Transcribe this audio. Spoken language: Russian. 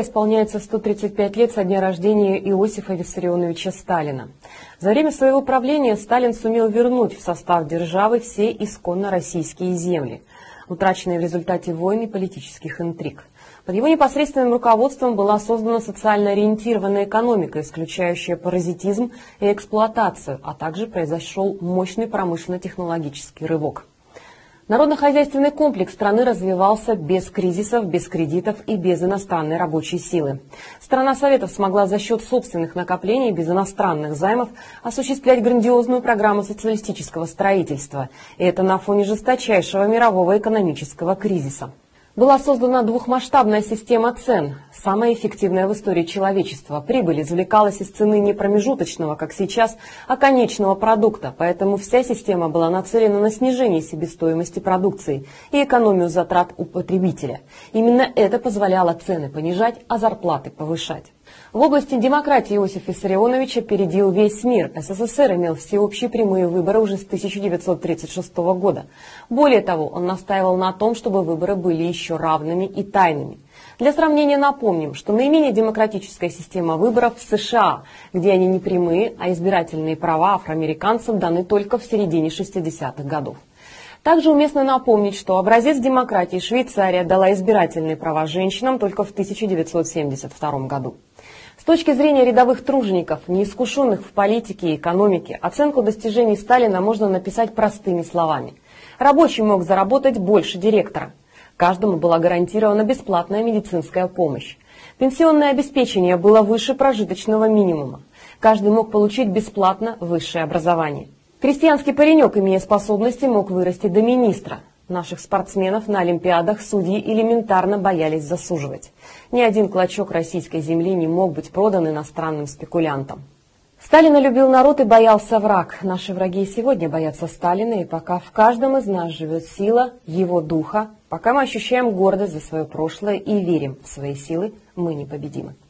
исполняется 135 лет со дня рождения Иосифа Виссарионовича Сталина. За время своего правления Сталин сумел вернуть в состав державы все исконно российские земли, утраченные в результате войн и политических интриг. Под его непосредственным руководством была создана социально ориентированная экономика, исключающая паразитизм и эксплуатацию, а также произошел мощный промышленно-технологический рывок. Народно-хозяйственный комплекс страны развивался без кризисов, без кредитов и без иностранной рабочей силы. Страна Советов смогла за счет собственных накоплений без иностранных займов осуществлять грандиозную программу социалистического строительства. И это на фоне жесточайшего мирового экономического кризиса. Была создана двухмасштабная система цен, самая эффективная в истории человечества. Прибыль извлекалась из цены не промежуточного, как сейчас, а конечного продукта, поэтому вся система была нацелена на снижение себестоимости продукции и экономию затрат у потребителя. Именно это позволяло цены понижать, а зарплаты повышать. В области демократии Иосиф Виссарионович опередил весь мир. СССР имел всеобщие прямые выборы уже с 1936 года. Более того, он настаивал на том, чтобы выборы были еще равными и тайными. Для сравнения напомним, что наименее демократическая система выборов в США, где они не прямые, а избирательные права афроамериканцам даны только в середине 60-х годов. Также уместно напомнить, что образец демократии Швейцария дала избирательные права женщинам только в 1972 году. С точки зрения рядовых тружеников, неискушенных в политике и экономике, оценку достижений Сталина можно написать простыми словами. Рабочий мог заработать больше директора. Каждому была гарантирована бесплатная медицинская помощь. Пенсионное обеспечение было выше прожиточного минимума. Каждый мог получить бесплатно высшее образование. Крестьянский паренек, имея способности, мог вырасти до министра. Наших спортсменов на Олимпиадах судьи элементарно боялись засуживать. Ни один клочок российской земли не мог быть продан иностранным спекулянтам. Сталина любил народ и боялся враг. Наши враги и сегодня боятся Сталина, и пока в каждом из нас живет сила его духа, пока мы ощущаем гордость за свое прошлое и верим в свои силы, мы непобедимы.